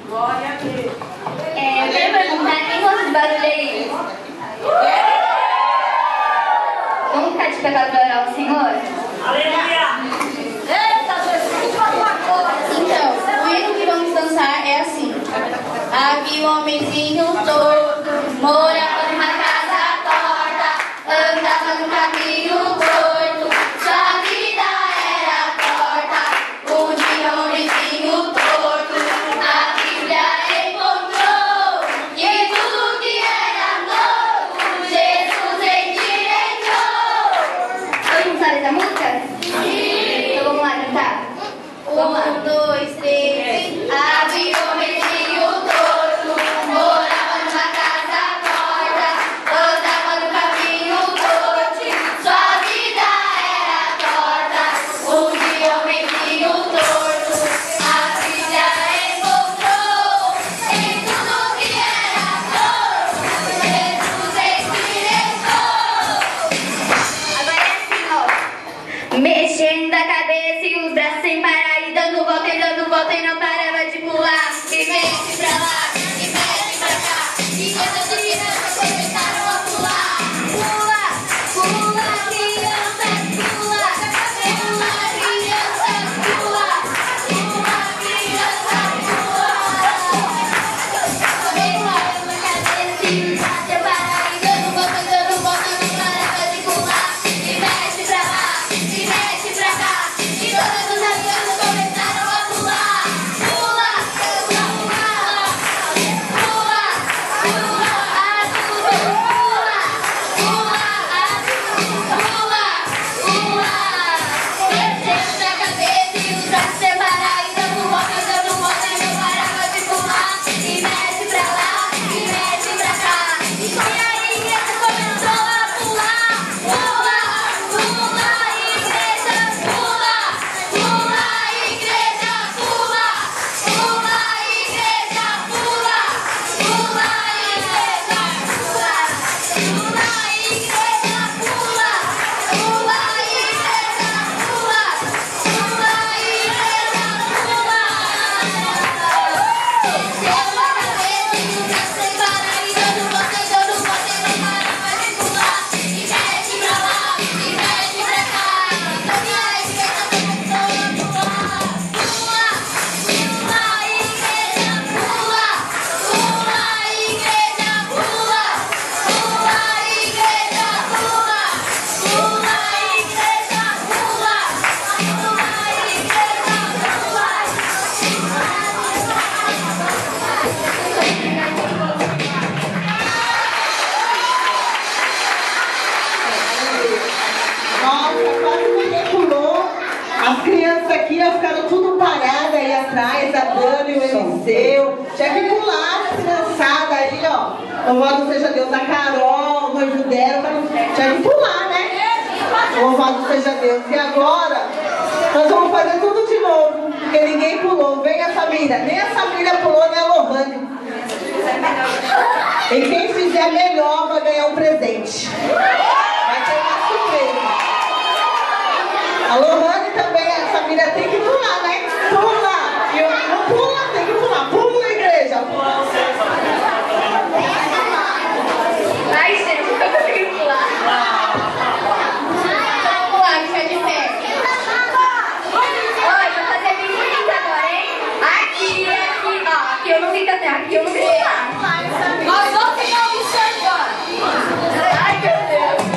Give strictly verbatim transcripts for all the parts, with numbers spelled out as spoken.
Glória a Deus. É, eu quero perguntar, quem gosta de barulho aí? Vamos ficar de pé para adorar o Senhor? Aleluia! Eita, Jesus, uma coisa. Então, o hino que vamos dançar é assim. Havia um homenzinho torto, morava numa casa torta, andava no caminho torto, sua vida era torta. Um dia um homenzinho torto, a Bíblia encontrou, e tudo que era novo, Jesus endireitou. Todo mundo sabe essa música? Sim. Então vamos lá cantar? Vamos lá. Um, dois, três. Havia um homenzinho torto, morava numa casa torta, andava no caminho torto, sua vida era torta. Um dia um homenzinho torto, a Bíblia encontrou, em tudo que era torto, Jesus endireitou. Agora é assim, ó. Mexendo a cabeça e os braços sem parar, e dando volta e dando volta e não parava de pular. E mexe pra lá, e mexe pra cá, e todas as crianças começaram a pular. Pula, pula, crianças, pula, pula, crianças, pula, pula, crianças, pula. Mexendo a cabeça e os braços sem parar, e dando volta, dando volta, não parava de pular. E mexe pra lá, e mexe pra cá, e todas as crianças começaram a pular. Pula, pula, pula, pula, pula, adulto, pula, pula, adulto, pula, pula. Mexendo a cabeça e os braços separar, e dando volta, dando volta, e não parava de pular. E mexe pra lá, e mexe pra cá, e a igreja começou a pular. Pula, pula, igreja, pula, pula, igreja, pula, pula, igreja, pula, pula, igreja, pula, pula, igreja, pula, pula, igreja, pula, pula, igreja, pula. Mexeu a cabeça e os braços sem parar, e dando volta, e dando volta, e não parava de pular. E mexe pra lá, e mexe pra cá, e a igreja começou a pular. Pula, pula, igreja, pula, pula, igreja, pula, pula, igreja, pula, pula, igreja, pula, Nossa, quase ninguém pulou. As crianças aqui ó, ficaram tudo paradas aí atrás, a Dani, o Eliseu. Tinha que pular a criançada aí, ó. Louvado seja Deus, a Carol, o noivo dela. Tinha que pular, né? Louvado seja Deus. E agora, nós vamos fazer tudo de novo, porque ninguém pulou. Vem a família. Nem a família pulou, nem a Lohane. E quem fizer melhor vai ganhar um presente. Vai ter uma surpresa. A Lohane também, a família tem que pular, né? Pula! E eu não pula, tem que pular. Pula, igreja! Ai, gente, eu não consegui pular. Vamos pular, fica de pé. Oi, vou fazer bem bonito agora, hein? Aqui, aqui, ó. Aqui eu não vi até aqui eu não vi pular. Nós vamos ficar observando. Ai, meu Deus.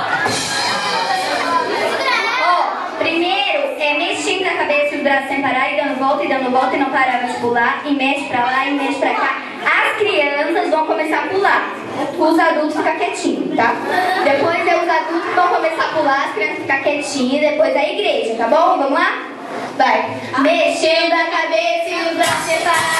Ó, primeiro é mexendo a cabeça e os braços sem parar, e dando volta e dando volta e não parava de pular, e mexe pra lá e mexe pra cá. As crianças vão começar a pular. Os adultos ficam quietinhos, tá? Depois é os adultos vão começar a pular, as crianças ficam quietinhas, depois a igreja, tá bom? Vamos lá? Vai. Mexendo a cabeça e os braços separados.